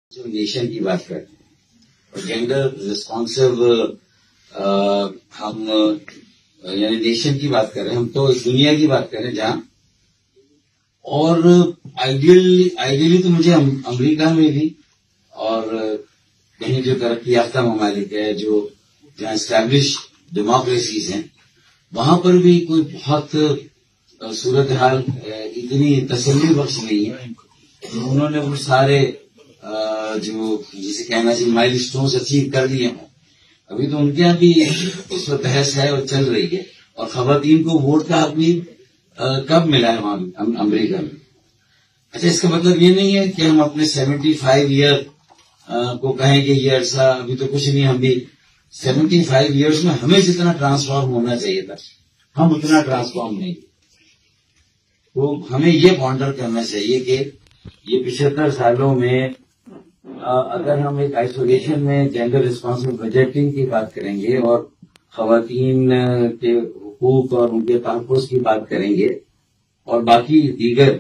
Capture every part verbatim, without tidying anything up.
جو نیشن کی بات کریں اور جینڈر ریسپانسو ہم یعنی نیشن کی بات کریں، ہم تو اس دنیا کی بات کریں جہاں، اور آئیڈیلی آئیڈیلی تو مجھے امریکہ میں بھی اور کہیں جو ترقی یافتہ ممالک ہے، جو جہاں اسٹیبلش ڈیموکریسیز ہیں، وہاں پر بھی کوئی بہت صورتحال اتنی تسلی بخش نہیں ہے۔ انہوں نے وہ سارے جو جسے کہنا چاہیے مائل سٹونز اچیو کر لیے ہیں۔ ابھی تو ان کے یہاں بھی اس وقت بحث ہے اور چل رہی ہے، اور خواتین کو ووٹ کا حق بھی کب ملا ہے وہاں امریکہ میں۔ اچھا، اس کا مطلب یہ نہیں ہے کہ ہم اپنے سیونٹی فائیو ایئر کو کہیں کہ یہ عرصہ ابھی تو کچھ نہیں، ہم بھی سیونٹی فائیو ایئرس میں ہمیں جتنا ٹرانسفارم ہونا چاہیے تھا ہم اتنا ٹرانسفارم نہیں۔ تو ہمیں یہ پونڈر کرنا چاہیے کہ یہ پچہتر سالوں میں اگر ہم ایک آئسولیشن میں جینڈر ریسپانسبل بجٹنگ کی بات کریں گے اور خواتین کے حقوق اور ان کے تحفظ کی بات کریں گے اور باقی دیگر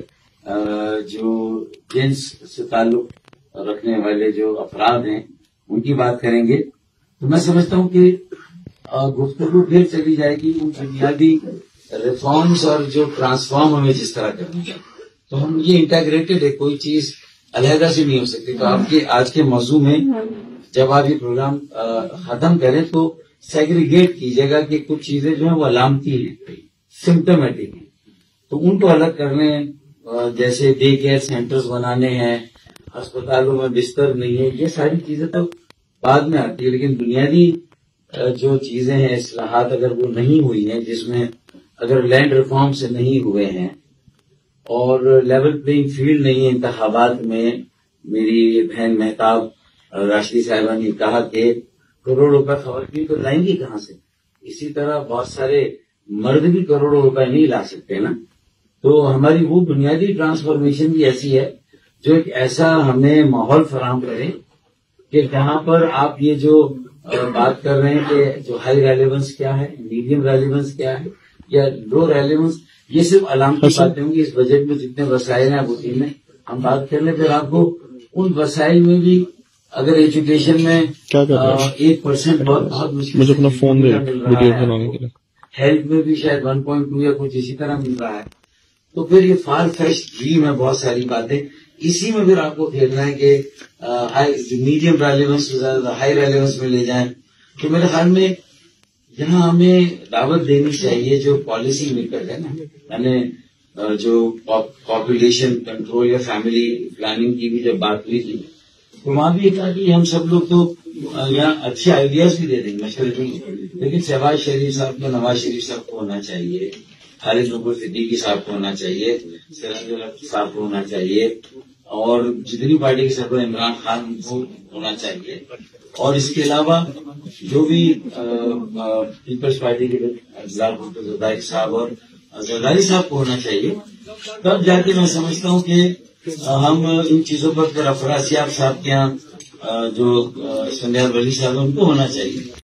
جو جنس سے تعلق رکھنے والے جو افراد ہیں ان کی بات کریں گے، تو میں سمجھتا ہوں کہ گفتگو پھر چلی جائے گی ان بنیادی ریفارمز اور جو ٹرانسفارم ہمیں جس طرح کرنا ہے۔ تو ہم یہ انٹیگریٹڈ ہے، کوئی چیز علیحدہ سے نہیں ہو سکتی۔ تو آپ کے آج کے موضوع میں جب آپ یہ پروگرام ختم کریں تو سیگریگیٹ کیجیے گا کہ کچھ چیزیں جو ہیں وہ علامتی ہیں، سمپٹمیٹک ہیں، تو ان کو الگ کر لیں۔ جیسے ڈے کیئر سینٹرز بنانے ہیں، ہسپتالوں میں بستر نہیں ہے، یہ ساری چیزیں تو بعد میں آتی ہے، لیکن بنیادی جو چیزیں ہیں اصلاحات اگر وہ نہیں ہوئی ہیں، جس میں اگر لینڈ ریفارم سے نہیں ہوئے ہیں اور لیول پلینگ فیلڈ نہیں ہے انتخابات میں، میری بہن مہتاب راشدی صاحبہ نے کہا کہ کروڑ روپے خواتین کو لائیں گی کہاں سے؟ اسی طرح بہت سارے مرد بھی کروڑوں روپے نہیں لا سکتے نا۔ تو ہماری وہ بنیادی ٹرانسفارمیشن بھی ایسی ہے جو ایک ایسا ہمیں ماحول فراہم کرے کہ جہاں پر آپ یہ جو بات کر رہے ہیں کہ جو ہائی ریلیونس کیا ہے، میڈیم ریلیونس کیا ہے یا لو ریلیونس، یہ صرف علامتی باتیں ہوں گی۔ اس بجٹ میں جتنے وسائل ہیں ابھی میں ہم بات کر لیں، پھر آپ کو ان وسائل میں بھی اگر ایجوکیشن میں ایک پرسینٹ بہت بہت مشکل مل رہا ہے، ہیلتھ میں بھی شاید ون پوائنٹ ٹو یا کچھ اسی طرح مل رہا ہے، تو پھر یہ فار فیچ ڈریم ہے بہت ساری باتیں۔ اسی میں پھر آپ کو کھیلنا ہے کہ میڈیم ریلیونس ہائی ریلیونس میں لے جائیں۔ تو میرے خیال میں یہاں ہمیں دعوت دینی چاہیے جو پالیسی میکر ہے نا، یعنی جو پاپولیشن کنٹرول یا فیملی پلاننگ کی بھی جب بات ہوئی تھی تو وہاں بھی کہا کہ ہم سب لوگ تو یہاں اچھے آئیڈیاز بھی دے دیں گے، مشورے بھی، لیکن شہباز شریف صاحب کو، نواز شریف صاحب کو ہونا چاہیے، خالد نبوی صدیقی صاحب کو ہونا چاہیے، سراج الحق صاحب کو ہونا چاہیے، اور جتنی پارٹی کے سربراہ عمران خان کو ہونا چاہیے، اور اس کے علاوہ جو بھی پیپلز پارٹی کے زرداری صاحب اور زرداری صاحب کو ہونا چاہیے، تب جا کے میں سمجھتا ہوں کہ ہم ان چیزوں پر پھر افراسیاب صاحب کے یہاں جو اسفندیار ولی صاحب ان کو ہونا چاہیے۔